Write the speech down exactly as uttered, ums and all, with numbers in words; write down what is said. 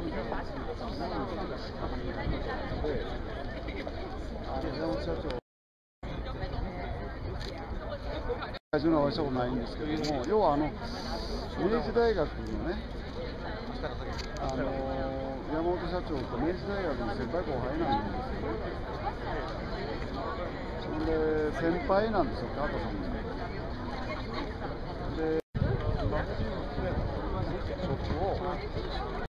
大事なお会いしたことないんですけども、要はあの明治大学のね、あの山本社長と明治大学の先輩後輩なんですよね。そんで先輩なんですよ、川田さんも。で、ショップを